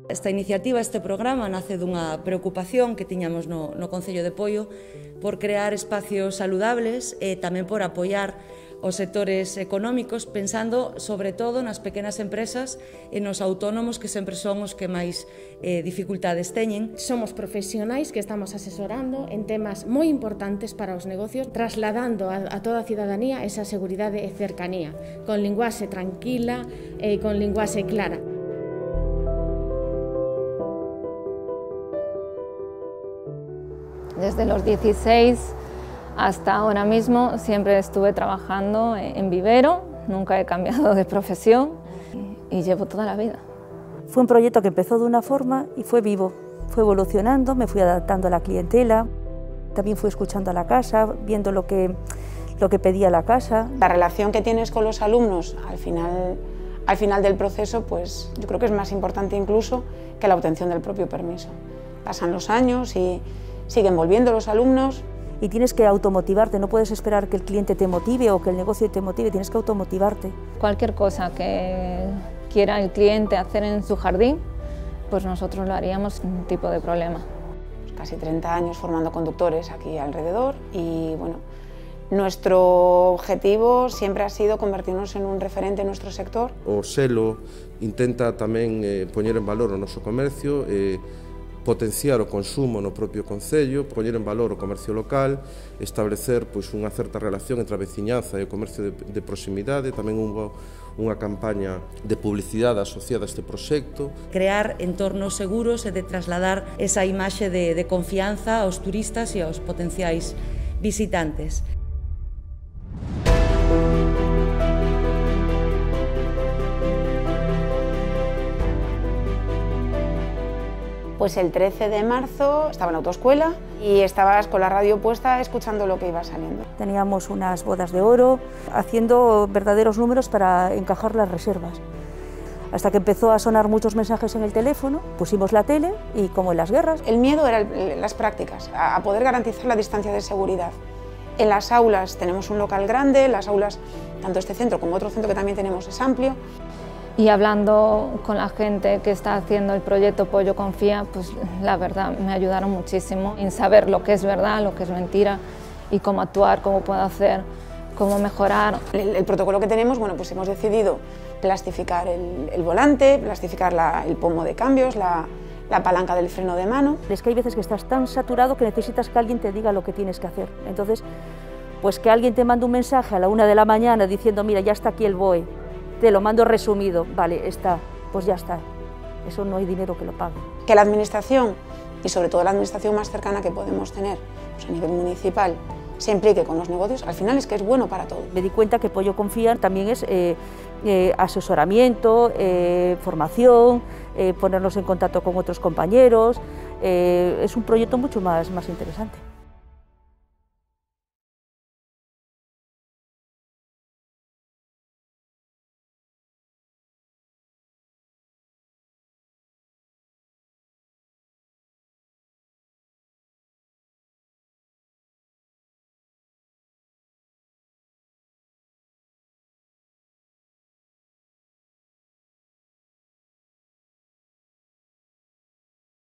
Esta iniciativa, este programa, nace dunha preocupación que tiñamos no Concello de Poio por crear espacios saludables e tamén por apoiar os sectores económicos, pensando sobre todo nas pequenas empresas e nos autónomos, que sempre son os que máis dificultades teñen. Somos profesionais que estamos asesorando en temas moi importantes para os negocios, trasladando a toda a cidadanía esa seguridade e cercanía, con linguaxe tranquila e con linguaxe clara. Desde los 16 hasta ahora mismo siempre estuve trabajando en vivero, nunca he cambiado de profesión y llevo toda la vida. Fue un proyecto que empezó de una forma y fue vivo, fue evolucionando, me fui adaptando a la clientela, también fui escuchando a la casa, viendo lo que pedía la casa. La relación que tienes con los alumnos al final del proceso, pues yo creo que es más importante incluso que la obtención del propio permiso. Pasan los años y siguen volviendo los alumnos. Y tienes que automotivarte, no puedes esperar que el cliente te motive o que el negocio te motive, tienes que automotivarte. Cualquier cosa que quiera el cliente hacer en su jardín, pues nosotros lo haríamos sin ningún tipo de problema. Casi 30 años formando conductores aquí alrededor y bueno, nuestro objetivo siempre ha sido convertirnos en un referente en nuestro sector. O selo intenta tamén poñer en valor o noso comercio, potenciar o consumo no propio concello, poñer en valor o comercio local, establecer unha certa relación entre a veciñanza e o comercio de proximidade. Tamén houve unha campaña de publicidade asociada a este proxecto. Crear entornos seguros e de trasladar esa imaxe de confianza aos turistas e aos potenciais visitantes. Pues el 13 de marzo estaba en la autoescuela y estabas con la radio puesta escuchando lo que iba saliendo. Teníamos unas bodas de oro, haciendo verdaderos números para encajar las reservas. Hasta que empezó a sonar muchos mensajes en el teléfono, pusimos la tele y como en las guerras. El miedo era las prácticas, a poder garantizar la distancia de seguridad. En las aulas tenemos un local grande, las aulas, tanto este centro como otro centro que también tenemos es amplio. Y hablando con la gente que está haciendo el proyecto Pollo Confía, pues la verdad me ayudaron muchísimo en saber lo que es verdad, lo que es mentira y cómo actuar, cómo puedo hacer, cómo mejorar. El protocolo que tenemos, bueno, pues hemos decidido plastificar el volante, plastificar el pomo de cambios, la palanca del freno de mano. Es que hay veces que estás tan saturado que necesitas que alguien te diga lo que tienes que hacer. Entonces, pues que alguien te mande un mensaje a la 1 de la mañana diciendo, mira, ya está aquí el BOE. Te lo mando resumido, vale, está, pues ya está, eso no hay dinero que lo pague. Que la administración, y sobre todo la administración más cercana que podemos tener, pues a nivel municipal, se implique con los negocios, al final es que es bueno para todos. Me di cuenta que Pollo Confía también es asesoramiento, formación, ponernos en contacto con otros compañeros, es un proyecto mucho más interesante.